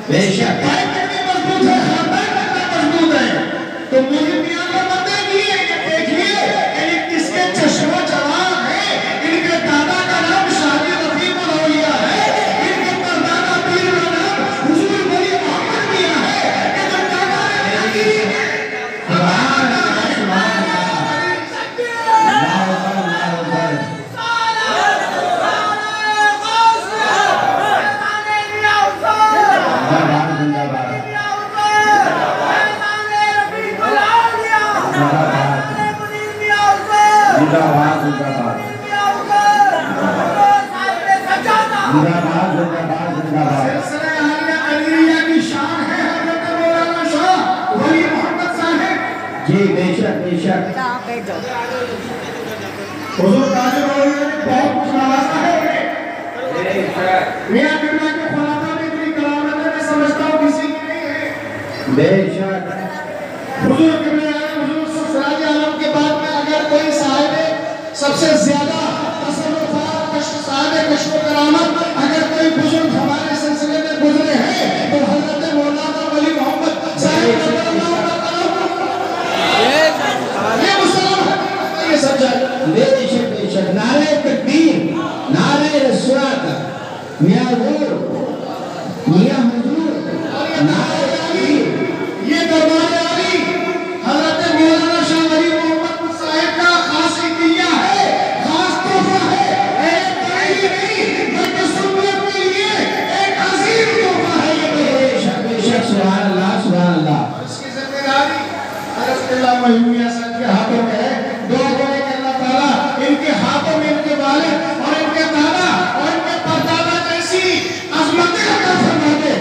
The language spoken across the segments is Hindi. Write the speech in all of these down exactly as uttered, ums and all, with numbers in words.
बेशक कितनी मजबूत है, खानदान कितना मजबूत है। तो मुझे मियां को बताइए कि देखिए ये किसके चश्मे जवान है। इनके दादा का नाम शादी रफीक औलिया है, इनके परदादा पीर का नाम हुजूर वली मोहम्मद मियां है। इनके दादा ने सुभान अल्लाह सुभान अल्लाह अल्लाह अकबर जिंदाबाद जिंदाबाद जिंदाबाद जिंदाबाद जिंदाबाद जिंदाबाद सिलसिला आलिया कदरिया की शान है हजरत मौलाना शाह वली मोहम्मद साहब। जी बेशक बेशक हुजूर ताज औलिया ने बहुत कुछ नवाजा है उन्हें। मियां किबला के खुलाफा में इतनी करामत है, मैं समझता हूं किसी की नहीं है। बेशक हुजूर किबला हुजूर सिराज आलम के बाद में अगर कोई साहिब सबसे ज्यादा तसल्लुफात कश्फ साहिब कश्फ करामत अगर कोई बुजुर्ग हमारे सिलसिले में गुजरे हैं तो हजरत मौलाना वली मोहम्मद साहब ये मुसलमान ये समझा। बेशक बेशक नारे तकबीर नारे रसूलत मियां हुजूर मियां हुजूर नारे तकबीर ये दरबार आली हजरत मौलाना शाह वली मोहम्मद साहब का खास इतिया है, खास तोहफा है। एक बड़ी नहीं बल्कि सुन्नत के लिए एक अजीम तोहफा है ये। बेशक बेशक सुभान अल्लाह सुभान अल्लाह। इसकी जिम्मेदारी हजरत अल्लाह महमूद साहब के हाथों में है। दुआ करें कि अल्लाह ताला इनके हाथों में इनके वालिद और इनके दादा और इनके परदादा जैसी अजमतें अता फरमा दे।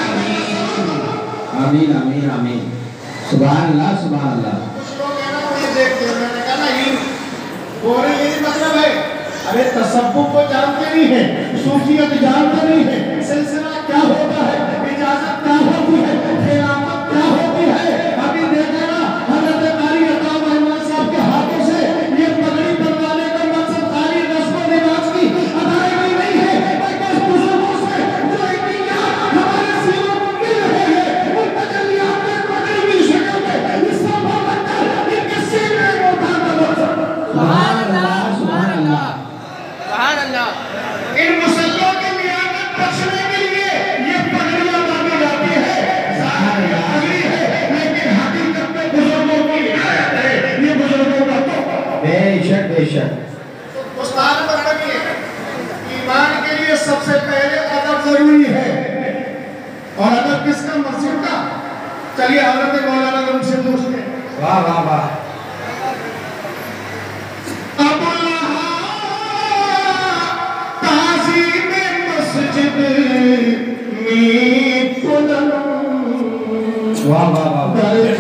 आमीन आमीन आमीन सुभान अल्लाह सुभान अल्लाह। कुछ लोग है ना मुझे देखते हैं, मैंने कहा ना ये बोले यही मतलब है। अरे तसव्वुफ को जानते नहीं है, सूफियत जानते नहीं है, सिलसिला क्या होता है, इजाजत क्या होती है, खिलाफत क्या होती है। अभी देखा ना हजरत कारी अता महमूद साहब के हाथों से ये पगड़ी बनवाने का मकसद खाली रस्म रिवाज की अदायगी नहीं है, बल्कि उस बुजुर्गों से जो इतिहास हमारे सीनों को मिल रहे हैं उन तजल्लियात में पगड़ी की शक्ल में हिस्सा बनकर इनके सीने में उठाना मकसद। सुभान अल्लाह सुभान अल्लाह सुभान अल्लाह। इन मुसल्लों की लियाकत बख्शने के लिए ये पगड़ियां बांधी जाती है, ज़ाहिर में पगड़ी है लेकिन हकीकत में बुजुर्गों की रियायत है, ये बुजुर्गों का तोहफा। बेशक बेशक उस्ताद बताइए ईमान के लिए सबसे पहले अदब जरूरी है और अदब किसका? मस्जिद का। चलिए हजरत मौलाना ने उनसे पूछते हैं। वाह वाह वाह वाह वाह वाह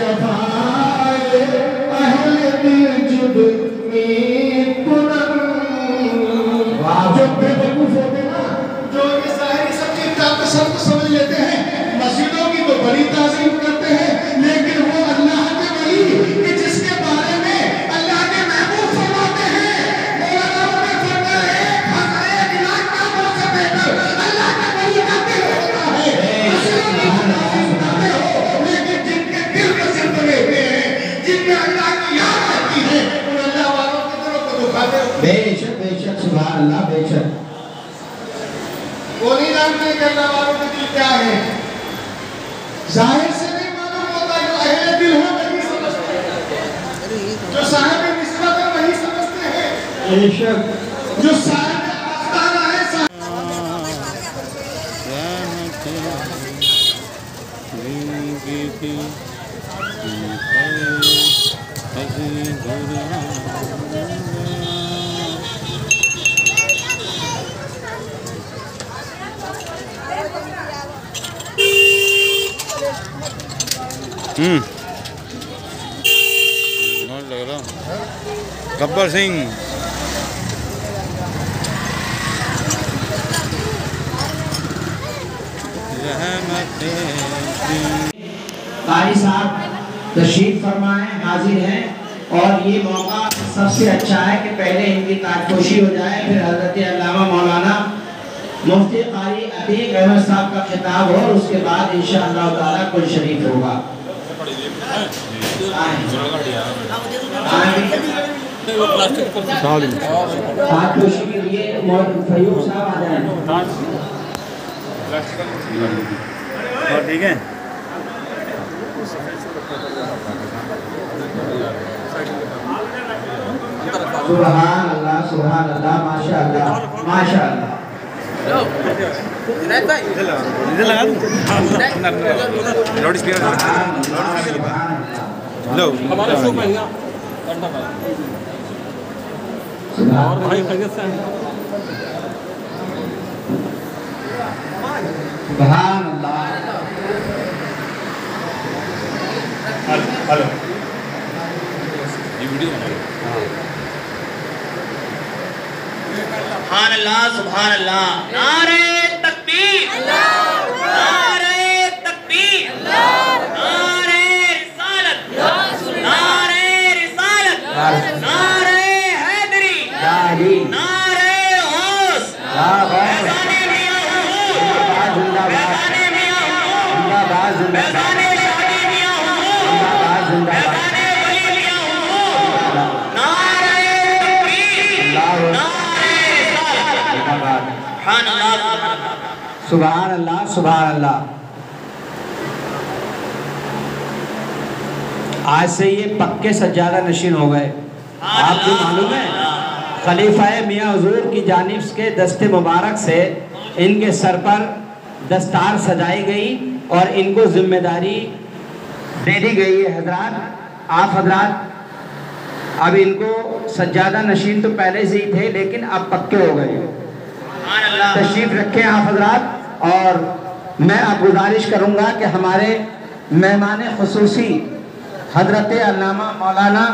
जो बेवकूफ होते ना, जो ये सारी सब चीज का शब्द समझ लेते हैं, मस्जिदों की तो बड़ी ताज़ीम करते हैं, लेकिन वो अल्लाह के वली कि जिसके बारे में अल्लाह के महबूब फरमाते हैं, मौलाना ने फरमाया एक हजार एक लाख नामों से बेहतर अल्लाह का वली का दिल होता है। मस्जिदों की तो ताज़ीम करते हो, लेकिन जिनके दिल में सिर्फ रहते हैं, जिनमें अल्लाह की याद रहती है, उन अल्लाह वालों के दिलों को दुखाते हो। बेशक बेशक सुभान अल्लाह बेशक वो नहीं जानते कि अल्लाह वालों के दिल क्या है, जाहिर से नहीं मालूम होता, जो अहले दिल हो वही समझते हैं, जो साहिब निस्बत है वही समझते हैं, बेशक जो साहिब आस्ताना है साहिब हम्म लग रहा गब्बर सिंह। कारी साहब तशरीफ फरमाए हाजिर हैं और ये मौका सबसे अच्छा है कि पहले इनकी ताजपोशी हो जाए, फिर हजरत अल्लामा मौलाना मुफ्ती कारी अतीक अहमद साहब का खिताब हो और उसके बाद इंशाअल्लाह ताला कुल शरीफ होगा। हाथ खुशी के लिए फयूब साहब आ जाए। और ठीक है। सुभान अल्लाह सुभान अल्लाह माशाअल्लाह माशाअल्लाह। इधर लगा दूं लाउड स्पीकर लो हमारा शो में और भाई खैरियत से सुभान अल्लाह। हेलो ये वीडियो बना लो। सुभान अल्लाह सुभान अल्लाह। नारे तकबीर नारे तकबीर नारे रिसालत नारे रिसालत नारे हैदरी नारे होश फैज़ाने मियां हुजूर फैज़ाने मियां हुजूर फैज़ाने शादी मियां हुजूर फैज़ाने वली मियां हुजूर नारे तकबीर सुभान अल्लाह सुभान अल्लाह। आज से ये पक्के सज्जादा नशीन हो गए। आपको मालूम है खलीफा मियां हुजूर की जानिब के दस्ते मुबारक से इनके सर पर दस्तार सजाई गई और इनको जिम्मेदारी दे दी गई है। हजरात आप हजरात अब इनको सज्जादा नशीन तो पहले से ही थे लेकिन अब पक्के हो गए। तशरीफ रखें आप हजरात। और मैं अब गुजारिश करूंगा कि हमारे मेहमान खुसूसी हजरत अल्लामा मौलाना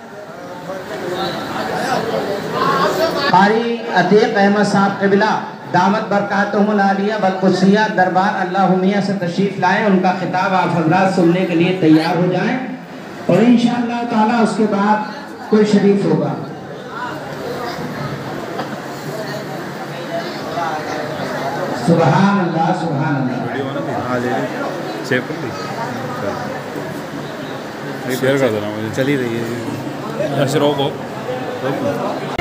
कारी अतीक अहमद साहब क़िबला दामत बरकातुहुल आलिया वल क़ुद्सिया दरबार अल्लाहुम्मिया से तशरीफ लाएं। उनका खिताब आप हजरात सुनने के लिए तैयार हो जाएं और इंशाअल्लाह ताला उसके बाद कोई शरीफ होगा। सुभान अल्लाह सुभान अल्लाह। वीडियो बना हाँ ले सेव कर दी शेयर कर देना मुझे चली रही है ऐसे रोको रोको